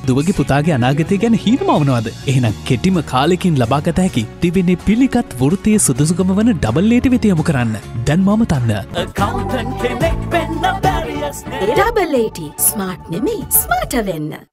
දුවගේ පුතාගේ අනාගතය ගැන හීනමවනවද? එහෙනම් කෙටිම කාලෙකින් ලබාගත හැකි දිවෙන්නේ පිළිගත් වෘත්තීය සුදුසුකම වන ඩබල් ඒටි වෙත යොමු කරන්න. දැන් මම තන්න. accountant කෙනෙක් වෙන්න බැරියස් නෑ. ඩබල් ඒටි ස්මාර්ට් නෙමෙයි ස්මාර්ට් වෙන්න.